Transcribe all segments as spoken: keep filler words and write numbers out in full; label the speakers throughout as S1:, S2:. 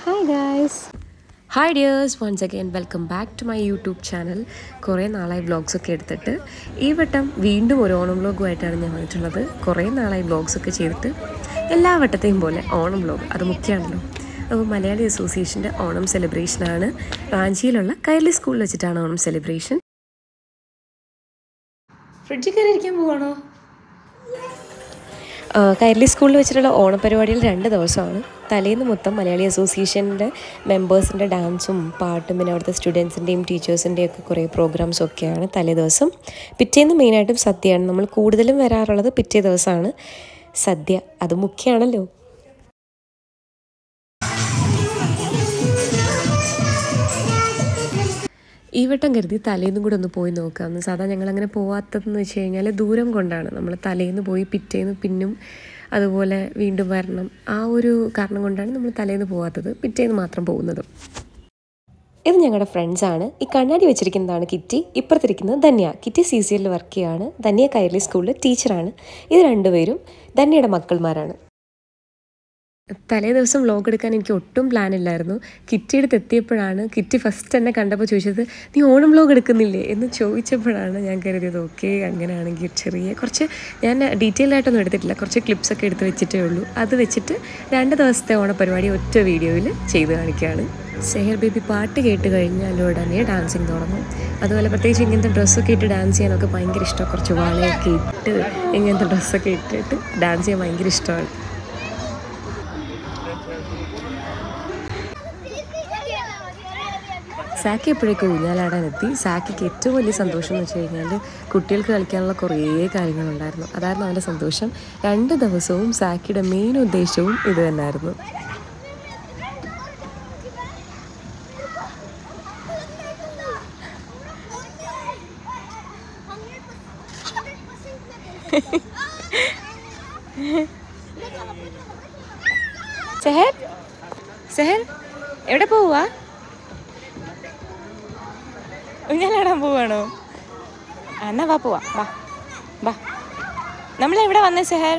S1: Hi guys. Hi dears, once again welcome back to my YouTube channel. കുറേ നാളായി vlogs ഒക്കെ എടുത്തിട്ട് ഈ വട്ടം വീണ്ടും ഒരു ഓണം വ്ളോഗുമായിട്ടാണ് ഞാൻ വന്നിട്ടുള്ളത്. കുറേ നാളായി വ്ളോഗ്സ് ഒക്കെ ചെയ്തിട്ട് എല്ലാ വട്ടത്തെയും പോലെ ഓണം വ്ളോഗ് അത് മുഖ്യമാണല്ലോ. അപ്പോൾ മലയാളി അസോസിയേഷൻ്റെ ഓണം സെലിബ്രേഷനാണ്. റാഞ്ചിയിലുള്ള കൈരളി സ്കൂളിൽ വെച്ചിട്ടാണ് ഓണം സെലിബ്രേഷൻ. ഫ്രിഡ്ജിൽ കയറി ഇരിക്കാൻ പോവാണോ? കൈരളി സ്കൂളിൽ വെച്ചിട്ടുള്ള ഓണപരിപാടിയിൽ രണ്ട് ദിവസമാണ്. തലേന്ന് മൊത്തം മലയാളി അസോസിയേഷൻ്റെ മെമ്പേഴ്സിൻ്റെ ഡാൻസും പാട്ടും പിന്നെ അവിടുത്തെ സ്റ്റുഡൻസിൻ്റെയും ടീച്ചേഴ്സിൻ്റെയും ഒക്കെ കുറേ പ്രോഗ്രാംസും ഒക്കെയാണ് തലേ ദിവസം. പിറ്റേന്ന് മെയിനായിട്ടും സദ്യയാണ്. നമ്മൾ കൂടുതലും വരാറുള്ളത് പിറ്റേ ദിവസമാണ് സദ്യ. അത് മുഖ്യമാണല്ലോ. ഈ വട്ടം കരുതി തലേന്നും കൂടെ ഒന്ന് പോയി നോക്കാമെന്ന്. സാധാരണ ഞങ്ങളങ്ങനെ പോവാത്തതെന്ന് വെച്ച് കഴിഞ്ഞാൽ ദൂരം കൊണ്ടാണ്. നമ്മൾ തലേന്ന് പോയി പിറ്റേന്ന് പിന്നും അതുപോലെ വീണ്ടും വരണം. ആ ഒരു കാരണം കൊണ്ടാണ് നമ്മൾ തലേന്ന് പോവാത്തത്, പിറ്റേന്ന് മാത്രം പോകുന്നത്. ഇത് ഞങ്ങളുടെ ഫ്രണ്ട്സാണ്. ഈ കണ്ണാടി വെച്ചിരിക്കുന്നതാണ് കിറ്റി, ഇപ്പുറത്തിരിക്കുന്നത് ധന്യ. കിറ്റി സി സി എല്ലിൽ വർക്ക് ചെയ്യുകയാണ്, ധന്യ കൈരളി സ്കൂളിൽ ടീച്ചറാണ്. ഇത് രണ്ടുപേരും ധന്യയുടെ മക്കൾമാരാണ്. തലേ ദിവസം വ്ളോഗ് എടുക്കാൻ എനിക്ക് ഒട്ടും പ്ലാൻ ഇല്ലായിരുന്നു. കിറ്റി എടുത്ത് എത്തിയപ്പോഴാണ് കിറ്റി ഫസ്റ്റ് എന്നെ കണ്ടപ്പോൾ ചോദിച്ചത്, നീ ഓണം വ്ളോഗ് എടുക്കുന്നില്ലേ എന്ന് ചോദിച്ചപ്പോഴാണ് ഞാൻ കരുതിയത് ഓക്കെ അങ്ങനെയാണെങ്കിൽ ചെറിയ കുറച്ച് ഞാൻ ഡീറ്റെയിൽ ആയിട്ടൊന്നും എടുത്തിട്ടില്ല, കുറച്ച് ക്ലിപ്സൊക്കെ എടുത്ത് വെച്ചിട്ടേ ഉള്ളൂ. അത് വെച്ചിട്ട് രണ്ട് ദിവസത്തെ ഓണപരിപാടി ഒറ്റ വീഡിയോയിൽ ചെയ്ത് കാണിക്കുകയാണ്. സെഹർ ബേബി പാട്ട് കേട്ട് കഴിഞ്ഞാൽ ഉടനെ ഡാൻസിങ് തുടങ്ങും. അതുപോലെ പ്രത്യേകിച്ച് ഇങ്ങനത്തെ ഡ്രസ്സൊക്കെ ഇട്ട് ഡാൻസ് ചെയ്യാനൊക്കെ ഭയങ്കര ഇഷ്ടമാണ്. കുറച്ച് വളയൊക്കെ ഇട്ട് ഇങ്ങനത്തെ ഡ്രസ്സൊക്കെ ഇട്ടിട്ട് ഡാൻസ് ചെയ്യാൻ ഭയങ്കര ഇഷ്ടമാണ്. സാക്കി എപ്പോഴേക്കും ഊഞ്ഞാലാടാനെത്തി. സാക്കിക്ക് ഏറ്റവും വലിയ സന്തോഷം എന്ന് വെച്ച് കഴിഞ്ഞാൽ കുട്ടികൾക്ക് കളിക്കാനുള്ള കുറേ കാര്യങ്ങളുണ്ടായിരുന്നു. അതായിരുന്നു അവൻ്റെ സന്തോഷം. രണ്ട് ദിവസവും സാക്കിയുടെ മെയിൻ ഉദ്ദേശവും ഇത് തന്നെയായിരുന്നു. സെഹർ സെഹർ എവിടെ പോവാ? ഊഞ്ഞാലാടാൻ പോവാണോ? എന്നാ വാ പോവാ, വാ വാ. നമ്മളെവിടെ വന്നേ സെഹർ?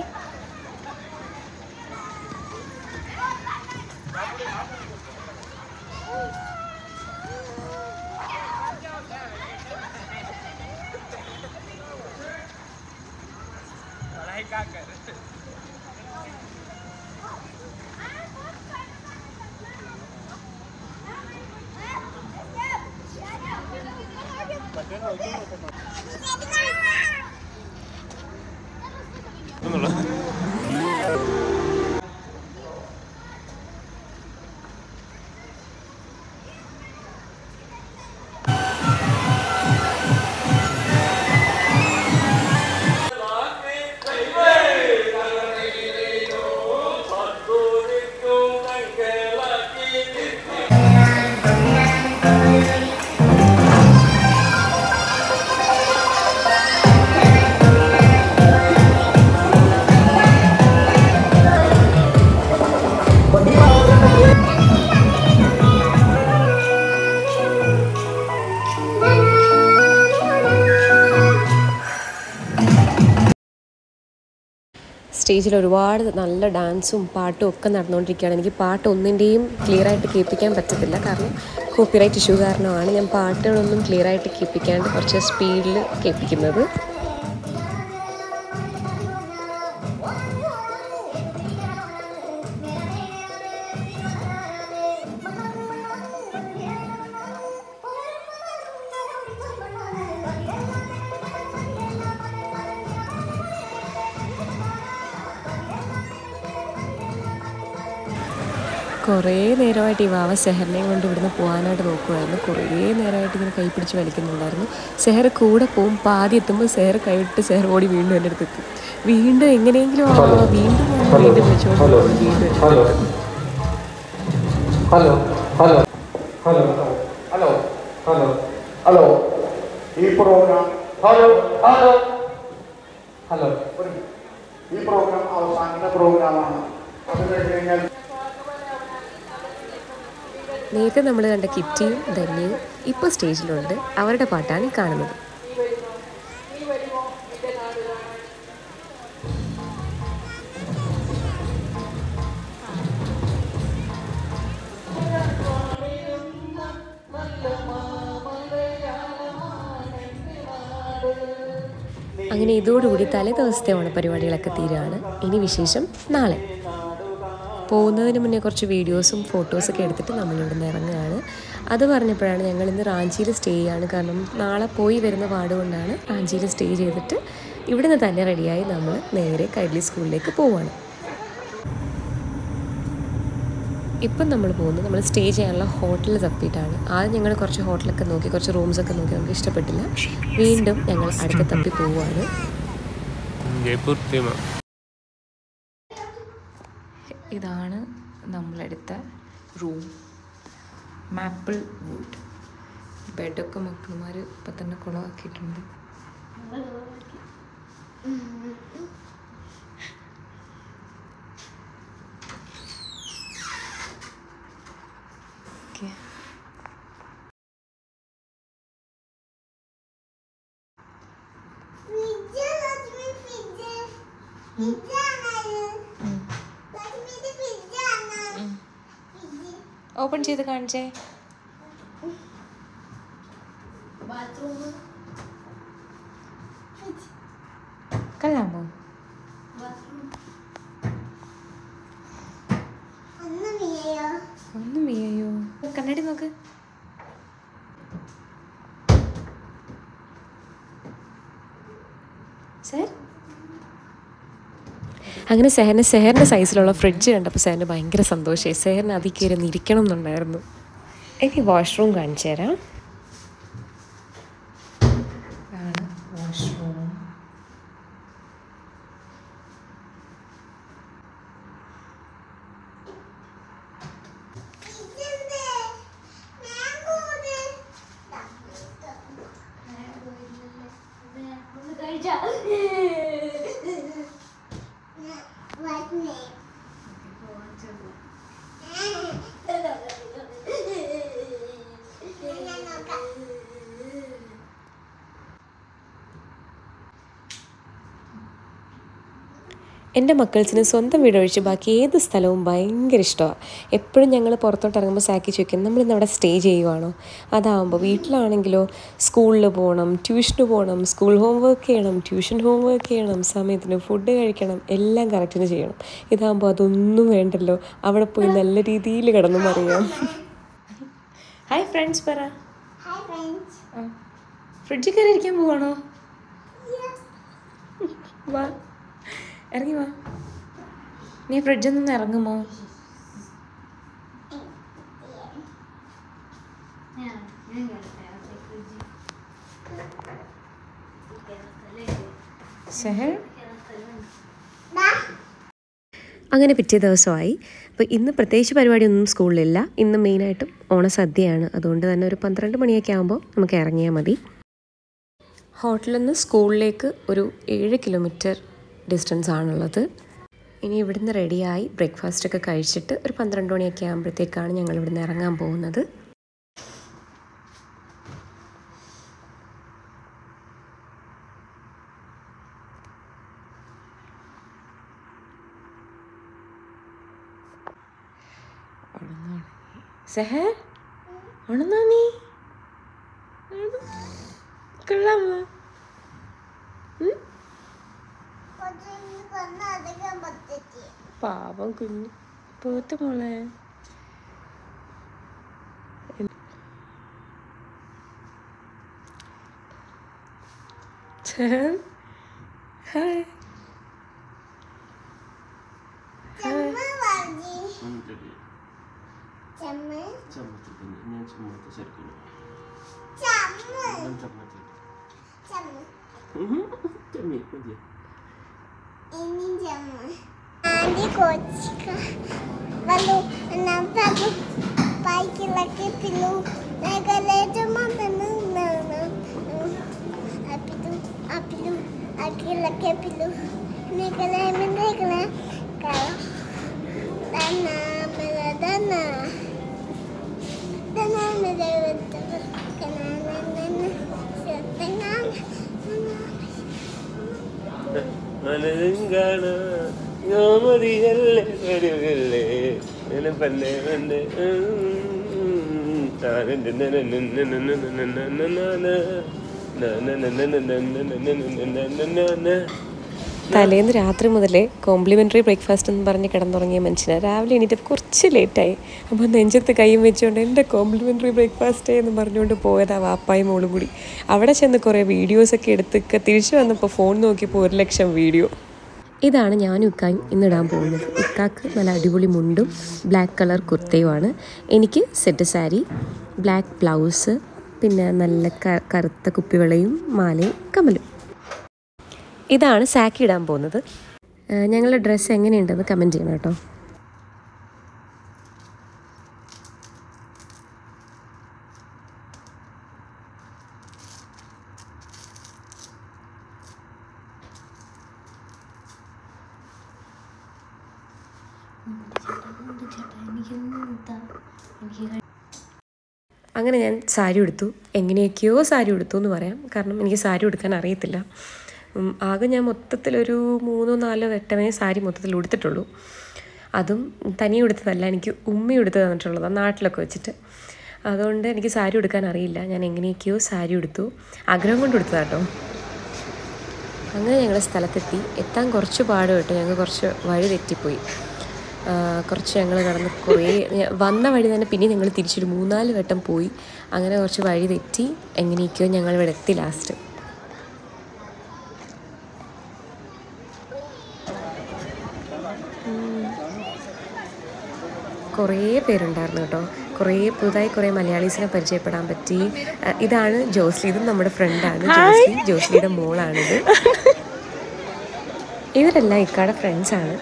S1: സ്റ്റേജിൽ ഒരുപാട് നല്ല ഡാൻസും പാട്ടും ഒക്കെ നടന്നുകൊണ്ടിരിക്കുകയാണ്. എനിക്ക് പാട്ട് ഒന്നിൻ്റെയും ക്ലിയറായിട്ട് കേൾപ്പിക്കാൻ പറ്റത്തില്ല, കാരണം കോപ്പിറൈറ്റ് ഇഷ്യൂ കാരണമാണ് ഞാൻ പാട്ടുകളൊന്നും ക്ലിയറായിട്ട് കേൾപ്പിക്കാണ്ട് കുറച്ച് സ്പീഡിൽ കേൾപ്പിക്കുന്നത്. കുറേ നേരമായിട്ട് ഈ വാവ സെഹറിനെയും കൊണ്ട് ഇവിടുന്ന് പോകാനായിട്ട് നോക്കുമായിരുന്നു. കുറേ നേരമായിട്ട് ഇങ്ങനെ കൈ പിടിച്ച് വലിക്കുന്നുണ്ടായിരുന്നു. സെഹർ കൂടെ പോകും. പാതി എത്തുമ്പോൾ സെഹർ കൈവിട്ട് സെഹർ ഓടി വീണ്ടും എൻ്റെ അടുത്ത് എത്തും. വീണ്ടും എങ്ങനെയെങ്കിലും ആ വീണ്ടും വീണ്ടും വെച്ചുകൊണ്ട് വീണ്ടും hello hello hello hello hello hello hello ഈ പ്രോഗ്രാം ഹലോ ഹലോ ഹലോ ഈ പ്രോഗ്രാം അവസാന പ്രോഗ്രാമാണ്. അത് കഴിഞ്ഞ് കഴിഞ്ഞാൽ നേരത്തെ നമ്മൾ കണ്ട കിറ്റിയും ധന്യയും ഇപ്പോൾ സ്റ്റേജിലുണ്ട്. അവരുടെ പാട്ടാണ് ഈ കാണുന്നത്. അങ്ങനെ ഇതോടുകൂടി തലേ ദിവസത്തെ ഓണപരിപാടികളൊക്കെ തീരുകയാണ്. ഇനി വിശേഷം നാളെ. പോകുന്നതിന് മുന്നേ കുറച്ച് വീഡിയോസും ഫോട്ടോസൊക്കെ എടുത്തിട്ട് നമ്മളിവിടെ നിന്ന് ഇറങ്ങുകയാണ്. അത് പറഞ്ഞപ്പോഴാണ് ഞങ്ങൾ ഇന്ന് റാഞ്ചിയിൽ സ്റ്റേ ചെയ്യാണ്. കാരണം നാളെ പോയി വരുന്ന പാടുകൊണ്ടാണ് റാഞ്ചിയിൽ സ്റ്റേ ചെയ്തിട്ട് ഇവിടെ നിന്ന് തന്നെ റെഡിയായി നമ്മൾ നേരെ കൈരളി സ്കൂളിലേക്ക് പോവുകയാണ്. ഇപ്പം നമ്മൾ പോകുന്നത് നമ്മൾ സ്റ്റേ ചെയ്യാനുള്ള ഹോട്ടൽ തപ്പിയിട്ടാണ്. ആദ്യം ഞങ്ങൾ കുറച്ച് ഹോട്ടലൊക്കെ നോക്കി, കുറച്ച് റൂംസൊക്കെ നോക്കി, നമുക്ക് ഇഷ്ടപ്പെട്ടില്ല. വീണ്ടും ഞങ്ങൾ അടുത്ത തപ്പി പോവുകയാണ്. ഇതാണ് നമ്മളെടുത്ത റൂം, മാപ്പിൾ വുഡ്. ബെഡൊക്കെ മക്കളുമാർ ഇപ്പം തന്നെ കുളമാക്കിയിട്ടുണ്ട്. ഓപ്പൺ ചെയ്ത് കാണിച്ചേ. കല്ലാമോ? ഒന്നും വീയോ? കണ്ണാടി നോക്ക്. സർ അങ്ങനെ സെഹറിന് സെഹറിൻ്റെ സൈസിലുള്ള ഫ്രിഡ്ജ് കണ്ടപ്പോൾ സെഹറിന് ഭയങ്കര സന്തോഷമായി. സെഹറിന് അതിൽ കയറി ഇരിക്കണം എന്നുണ്ടായിരുന്നു. ഇനി വാഷ്റൂം കാണിച്ചു തരാം. ആണ് വാഷ്റൂം. എൻ്റെ മക്കൾസിന് സ്വന്തം വീടൊഴിച്ച് ബാക്കി ഏത് സ്ഥലവും ഭയങ്കര ഇഷ്ടമാണ്. എപ്പോഴും ഞങ്ങൾ പുറത്തോട്ട് ഇറങ്ങുമ്പോൾ സാക്കി ചോദിക്കും, നമ്മളിന്ന് അവിടെ സ്റ്റേ ചെയ്യുവാണോ? അതാകുമ്പോൾ വീട്ടിലാണെങ്കിലോ സ്കൂളിൽ പോകണം, ട്യൂഷന് പോകണം, സ്കൂൾ ഹോം വർക്ക് ചെയ്യണം, ട്യൂഷൻ ഹോം വർക്ക് ചെയ്യണം, സമയത്തിന് ഫുഡ് കഴിക്കണം, എല്ലാം കറക്റ്റിന് ചെയ്യണം. ഇതാകുമ്പോൾ അതൊന്നും വേണ്ടല്ലോ, അവിടെ പോയി നല്ല രീതിയിൽ കിടന്നും അറിയാം. ഹായ് ഫ്രണ്ട്സ് പറ. ഫ്രിഡ്ജിൽ കയറി ഇരിക്കാൻ പോവാണോ? വാ, ഇറങ്ങി വാ. നീ ഫ്രിഡ്ജിൽ നിന്ന് ഇറങ്ങുമോ? അങ്ങനെ പിറ്റേ ദിവസമായി. അപ്പോൾ ഇന്ന് പ്രത്യേകിച്ച് പരിപാടിയൊന്നും സ്കൂളിലില്ല. ഇന്ന് മെയിനായിട്ടും ഓണസദ്യയാണ്. അതുകൊണ്ട് തന്നെ ഒരു പന്ത്രണ്ട് മണിയൊക്കെ ആകുമ്പോൾ നമുക്ക് ഇറങ്ങിയാൽ മതി. ഹോട്ടലിൽ നിന്ന് സ്കൂളിലേക്ക് ഒരു ഏഴ് കിലോമീറ്റർ ഡിസ്റ്റൻസ് ആണുള്ളത്. ഇനി ഇവിടുന്ന് റെഡിയായി ബ്രേക്ക്ഫാസ്റ്റൊക്കെ കഴിച്ചിട്ട് ഒരു പന്ത്രണ്ട് മണിയൊക്കെ ആകുമ്പോഴത്തേക്കാണ് ഞങ്ങൾ ഇവിടുന്ന് ഇറങ്ങാൻ പോകുന്നത്. സെഹർ ഉണന്നാ നീ? കൊള്ളാമോ? പാവം കുഞ്ഞ് പോത്ത് മോളെ. Hi
S2: Nanti kocika, lalu nampak baik lagi pilu, naga leja mana nana, api tu, api tu, lagi lagi pilu, naga lagi naga lagi, kalau dana, mela dana, dana mela betul, kena nana, setengah,
S3: മനengana യോമരിയല്ലേ വരില്ലേ പന്നെ പന്നെ
S1: തലേന്ന് രാത്രി മുതലേ complimentary breakfast എന്ന് പറഞ്ഞ് കിടന്നുറങ്ങിയ മനുഷ്യനെ രാവിലെ എണീറ്റ് കുറച്ച് ലേറ്റായി. അപ്പോൾ നെഞ്ചത്ത് കൈയും വെച്ചുകൊണ്ട് എൻ്റെ കോംപ്ലിമെൻ്ററി ബ്രേക്ക്ഫാസ്റ്റ് എന്ന് പറഞ്ഞുകൊണ്ട് പോയതാ വാപ്പായും മോളും കൂടി. അവിടെ ചെന്ന് കുറേ വീഡിയോസൊക്കെ എടുത്തൊക്കെ തിരിച്ചു വന്നപ്പോൾ ഫോൺ നോക്കിയപ്പോൾ ഒരു ലക്ഷം വീഡിയോ. ഇതാണ് ഞാനും ഇക്കായും ഇന്നിടാൻ പോകുന്നത്. ഇക്കാക്ക് നല്ല അടിപൊളി മുണ്ടും ബ്ലാക്ക് കളർ കുർത്തയുമാണ്. എനിക്ക് സെറ്റ് സാരി, ബ്ലാക്ക് ബ്ലൗസ്, പിന്നെ നല്ല കറുത്ത കുപ്പിവളയും മാലയും കമ്മലും. ഇതാണ് സാക്കി ഇടാൻ പോകുന്നത്. ഞങ്ങളുടെ ഡ്രസ്സ് എങ്ങനെയുണ്ടെന്ന് കമൻറ്റ് ചെയ്യണം കേട്ടോ. അങ്ങനെ ഞാൻ സാരി ഉടുത്തു. എങ്ങനെയൊക്കെയോ സാരി ഉടുത്തു എന്ന് പറയാം. കാരണം എനിക്ക് സാരി ഉടുക്കാൻ അറിയത്തില്ല. ആകെ ഞാൻ മൊത്തത്തിലൊരു മൂന്നോ നാലോ വട്ടമേ സാരി മൊത്തത്തിൽ ഉടുത്തിട്ടുള്ളൂ. അതും തനിയെ ഉടുത്തതല്ല, എനിക്ക് ഉമ്മ ഉടുത്ത് തന്നിട്ടുള്ളതാണ് നാട്ടിലൊക്കെ വെച്ചിട്ട്. അതുകൊണ്ട് എനിക്ക് സാരി ഉടുക്കാൻ അറിയില്ല. ഞാൻ എങ്ങനെയൊക്കെയോ സാരി ഉടുത്തു, ആഗ്രഹം കൊണ്ട് ഉടുത്തതാട്ടോ. അങ്ങനെ ഞങ്ങൾ സ്ഥലത്തെത്തി. എത്താൻ കുറച്ച് പാട് കേട്ടോ. ഞങ്ങൾ കുറച്ച് വഴി തെറ്റിപ്പോയി. കുറച്ച് ഞങ്ങൾ കടന്ന് കുറേ വന്ന വഴി തന്നെ പിന്നെ ഞങ്ങൾ തിരിച്ചൊരു മൂന്നാല് വട്ടം പോയി. അങ്ങനെ കുറച്ച് വഴി തെറ്റി എങ്ങനെയൊക്കെയോ ഞങ്ങൾ ഇവിടെ എത്തി ലാസ്റ്റ്. കുറേ പേരുണ്ടായിരുന്നു കേട്ടോ. കുറേ പുതുതായി കുറേ മലയാളീസിനെ പരിചയപ്പെടാൻ പറ്റി. ഇതാണ് ജോസ്ലി, ഇതും നമ്മുടെ ഫ്രണ്ടാണ് ജോസ്ലി. ജോസ്ലിയുടെ മോളാണിത്. ഇവരെല്ലാം ഇക്കാടെ ഫ്രണ്ട്സാണ്.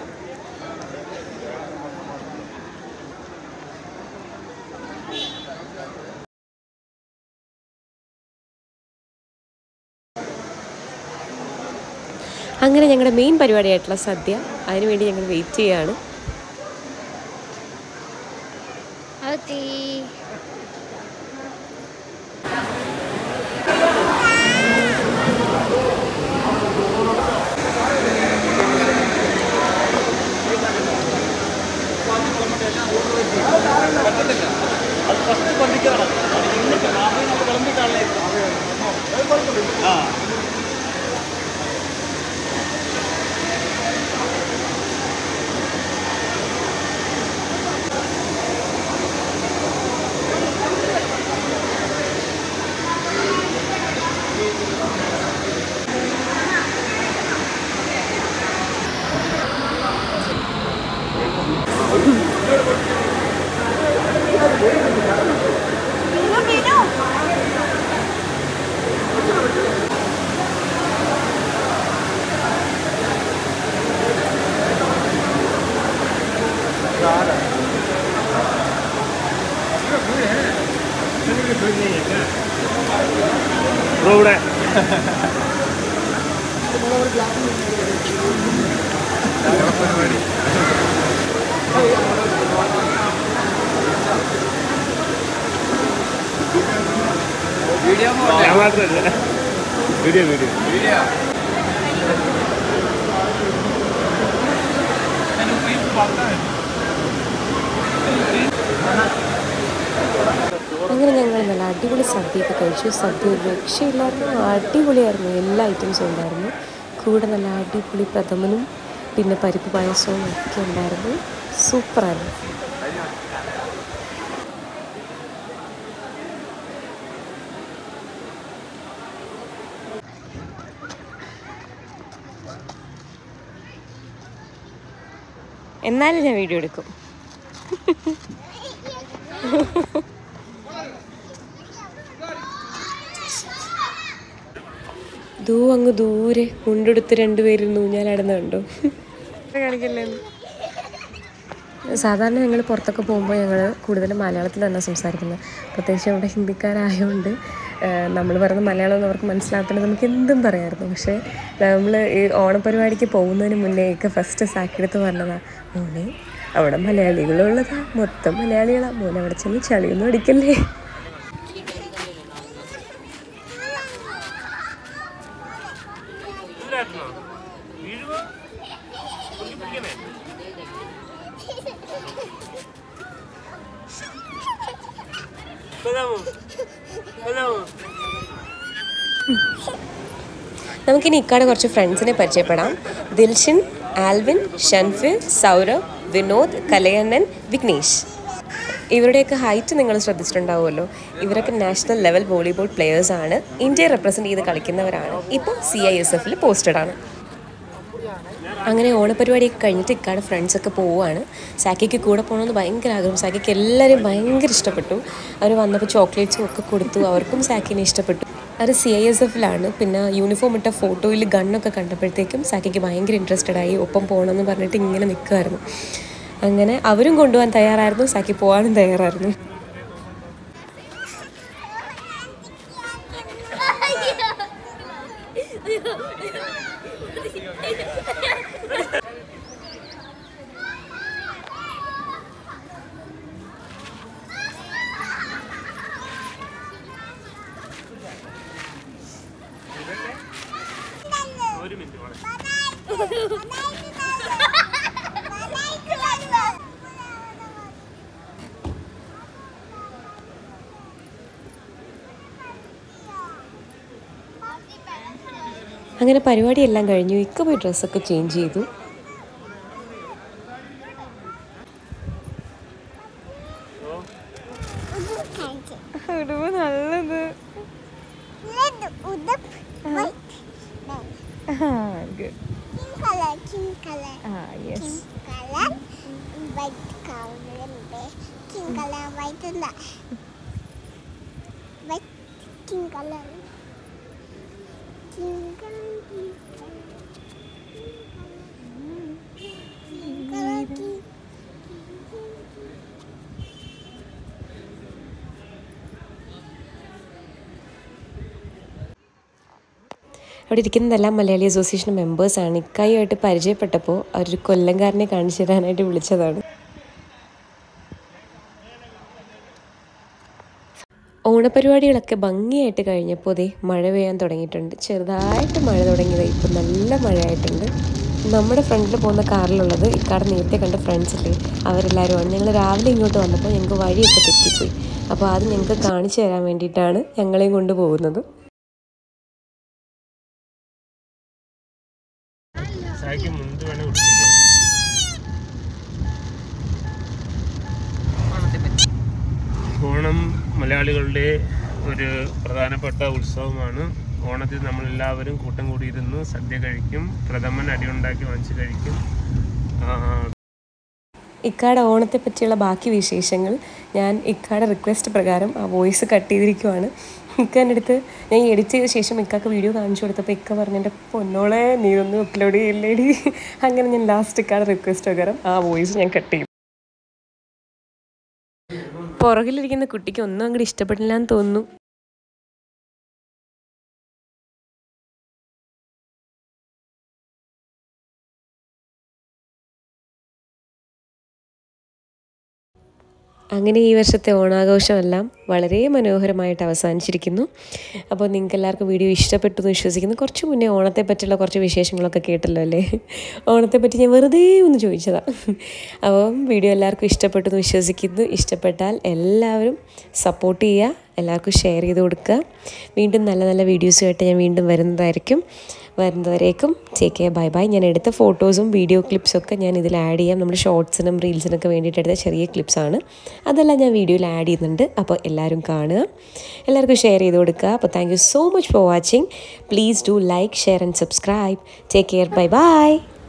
S1: അങ്ങനെ ഞങ്ങളുടെ മെയിൻ പരിപാടിയായിട്ടുള്ള സദ്യ, അതിനുവേണ്ടി ഞങ്ങൾ വെയിറ്റ് ചെയ്യുകയാണ്.
S3: ഇവിടെ ഞാൻ മാത്രമല്ല വീഡിയോ വീഡിയോ വീഡിയോ
S1: അങ്ങനെ ഞങ്ങൾ നല്ല അടിപൊളി സദ്യയൊക്കെ കഴിച്ചു. സദ്യ ഒരു രക്ഷയില്ലായിരുന്നു, അടിപൊളിയായിരുന്നു. എല്ലാ ഐറ്റംസും ഉണ്ടായിരുന്നു. കൂടെ നല്ല അടിപൊളി പ്രഥമനും പിന്നെ പരിപ്പ് പായസവും ഒക്കെ ഉണ്ടായിരുന്നു. സൂപ്പറായിരുന്നു. എന്നാലും ഞാൻ വീഡിയോ എടുക്കും. ദൂ അങ്ങ് ദൂരെ മുണ്ടെടുത്ത് രണ്ടുപേരും ഊഞ്ഞാലാടുന്ന കണ്ടോ. കാണിക്കല്ലേ. സാധാരണ ഞങ്ങൾ പുറത്തൊക്കെ പോകുമ്പോൾ ഞങ്ങൾ കൂടുതലും മലയാളത്തിൽ തന്നെ സംസാരിക്കുന്നത്. പ്രത്യേകിച്ച് അവിടെ ഹിന്ദിക്കാരായതുകൊണ്ട് നമ്മൾ പറയുന്ന മലയാളം ഒന്നും അവർക്ക് മനസ്സിലാകത്തില്ല. നമുക്ക് എന്തും പറയാമായിരുന്നു. പക്ഷേ നമ്മൾ ഈ ഓണപ്പരിപാടിക്ക് പോകുന്നതിന് മുന്നേയൊക്കെ ഫസ്റ്റ് സാക്കിയെടുത്ത് പറഞ്ഞതാണ്, മോനെ അവിടെ മലയാളികളുള്ളതാ, മൊത്തം മലയാളികളാണ്, മോനെ അവിടെ ചെന്ന് ചളിയൊന്നും അടിക്കല്ലേ.
S3: Hello. Hello.
S1: നമുക്കിനി ഇക്കാടെ കുറച്ച് ഫ്രണ്ട്സിനെ പരിചയപ്പെടാം. ദിൽഷൻ, ആൽവിൻ, ഷൻഫിൽ, സൗരവ്, വിനോദ്, കലയണ്ണൻ, വിഘ്നേഷ്. ഇവരുടെയൊക്കെ ഹൈറ്റ് നിങ്ങൾ ശ്രദ്ധിച്ചിട്ടുണ്ടാവുമല്ലോ. ഇവരൊക്കെ നാഷണൽ ലെവൽ വോളിബോൾ പ്ലെയേഴ്സാണ്. ഇന്ത്യയെ റെപ്രസെൻറ്റ് ചെയ്ത് കളിക്കുന്നവരാണ്. ഇപ്പോൾ സി ഐ എസ് എഫിൽ പോസ്റ്റഡാണ്. അങ്ങനെ ഓണപരിപാടിയൊക്കെ കഴിഞ്ഞിട്ട് ഇക്കാടെ ഫ്രണ്ട്സൊക്കെ പോവുകയാണ്. സാക്കിക്ക് കൂടെ പോകണമെന്ന് ഭയങ്കര ആഗ്രഹം. സാക്കിക്ക് എല്ലാവരും ഭയങ്കര ഇഷ്ടപ്പെട്ടു. അവർ വന്നപ്പോൾ ചോക്ലേറ്റ്സും ഒക്കെ കൊടുത്തു. അവർക്കും സാക്കിനെ ഇഷ്ടപ്പെട്ടു. അവർ സി ഐ എസ് എഫിലാണ്. പിന്നെ യൂണിഫോം ഇട്ട ഫോട്ടോയിൽ ഗണ്ണൊക്കെ കണ്ടപ്പോഴത്തേക്കും സാക്കിക്ക് ഭയങ്കര ഇൻട്രസ്റ്റഡ് ആയി. ഒപ്പം പോകണമെന്ന് പറഞ്ഞിട്ട് ഇങ്ങനെ നിൽക്കുമായിരുന്നു. അങ്ങനെ അവരും കൊണ്ടുപോകാൻ തയ്യാറായിരുന്നു, സാക്കി പോകാനും തയ്യാറായിരുന്നു.
S3: ഒരു മിനിറ്റ് വേണം.
S1: അങ്ങനെ പരിപാടിയെല്ലാം കഴിഞ്ഞു. ഇക്ക പോയി ഡ്രസ്സൊക്കെ ചേഞ്ച് ചെയ്തു. നല്ലത് അവിടെ ഇരിക്കുന്നതെല്ലാം മലയാളി അസോസിയേഷൻ മെമ്പേഴ്സാണ്. ഇക്കായുമായിട്ട് പരിചയപ്പെട്ടപ്പോൾ അവരൊരു കൊല്ലംകാരനെ കാണിച്ചു തരാനായിട്ട് വിളിച്ചതാണ്. ഓണപരിപാടികളൊക്കെ ഭംഗിയായിട്ട് കഴിഞ്ഞപ്പോൾ ദേ മഴ പെയ്യാൻ തുടങ്ങിയിട്ടുണ്ട്. ചെറുതായിട്ട് മഴ തുടങ്ങിയത് ഇപ്പം നല്ല മഴയായിട്ടുണ്ട്. നമ്മുടെ ഫ്രണ്ടിൽ പോകുന്ന കാറിലുള്ളത് ഇക്കാടെ നേരത്തെ കണ്ട ഫ്രണ്ട്സില്ലേ, അവരെല്ലാവരുമാണ്. ഞങ്ങൾ രാവിലെ ഇങ്ങോട്ട് വന്നപ്പോൾ ഞങ്ങൾക്ക് വഴിയൊക്കെ തെറ്റിപ്പോയി. അപ്പോൾ അത് ഞങ്ങൾക്ക് കാണിച്ചു തരാൻ വേണ്ടിയിട്ടാണ് ഞങ്ങളെയും കൊണ്ട് പോകുന്നത്.
S3: ഓണം മലയാളികളുടെ ഒരു പ്രധാനപ്പെട്ട ഉത്സവമാണ്. ഓണത്തിൽ നമ്മളെല്ലാവരും കൂട്ടം കൂടിയിരുന്ന് സദ്യ കഴിക്കും, പ്രഥമൻ അടിയുണ്ടാക്കി വാങ്ങിച്ച് കഴിക്കും.
S1: ഇക്കാടെ ഓണത്തെ പറ്റിയുള്ള ബാക്കി വിശേഷങ്ങൾ ഞാൻ ഇക്കാടെ റിക്വസ്റ്റ് പ്രകാരം ആ വോയിസ് കട്ട് ചെയ്തിരിക്കുവാണ്. ഇക്കാൻ്റെ അടുത്ത് ഞാൻ എഡിറ്റ് ചെയ്ത ശേഷം ഇക്കാക്ക് വീഡിയോ കാണിച്ചു കൊടുത്തപ്പോൾ ഇക്ക പറഞ്ഞു, എൻ്റെ പൊന്നോളെ നീ ഒന്നും അപ്ലോഡ് ചെയ്യില്ലേടി. അങ്ങനെ ഞാൻ ലാസ്റ്റ് ഇക്കാടെ റിക്വസ്റ്റ് പ്രകാരം ആ വോയിസ് ഞാൻ കട്ട് ചെയ്തു. പുറകിലിരിക്കുന്ന കുട്ടിക്ക് ഒന്നും അങ്ങോട്ട് ഇഷ്ടപ്പെട്ടില്ല എന്ന് തോന്നുന്നു. അങ്ങനെ ഈ വർഷത്തെ ഓണാഘോഷമെല്ലാം വളരെ മനോഹരമായിട്ട് അവസാനിച്ചിരിക്കുന്നു. അപ്പോൾ നിങ്ങൾക്ക് എല്ലാവർക്കും വീഡിയോ ഇഷ്ടപ്പെട്ടു എന്ന് വിശ്വസിക്കുന്നു. കുറച്ച് മുന്നേ ഓണത്തെ പറ്റിയുള്ള കുറച്ച് വിശേഷങ്ങളൊക്കെ കേട്ടല്ലോ അല്ലേ. ഓണത്തെ പറ്റി ഞാൻ വെറുതെ ഒന്ന് ചോദിച്ചതാണ്. അപ്പം വീഡിയോ എല്ലാവർക്കും ഇഷ്ടപ്പെട്ടു എന്ന് വിശ്വസിക്കുന്നു. ഇഷ്ടപ്പെട്ടാൽ എല്ലാവരും സപ്പോർട്ട് ചെയ്യുക, എല്ലാവർക്കും ഷെയർ ചെയ്ത് കൊടുക്കുക. വീണ്ടും നല്ല നല്ല വീഡിയോസുമായിട്ട് ഞാൻ വീണ്ടും വരുന്നതായിരിക്കും. വരുന്നവരേക്കും ടേക്ക് കെയർ, ബൈ ബൈ. ഞാൻ എടുത്ത ഫോട്ടോസും വീഡിയോ ക്ലിപ്സൊക്കെ ഞാൻ ഇതിൽ ആഡ് ചെയ്യാം. നമ്മുടെ ഷോർട്സിനും റീൽസിനൊക്കെ വേണ്ടിയിട്ട് എടുത്ത ചെറിയ ക്ലിപ്സാണ്, അതെല്ലാം ഞാൻ വീഡിയോയിൽ ആഡ് ചെയ്യുന്നുണ്ട്. അപ്പോൾ എല്ലാവരും കാണുക, എല്ലാവർക്കും ഷെയർ ചെയ്ത് കൊടുക്കുക. അപ്പോൾ thank you so much for watching. Please do like, share and subscribe. Take care, bye by.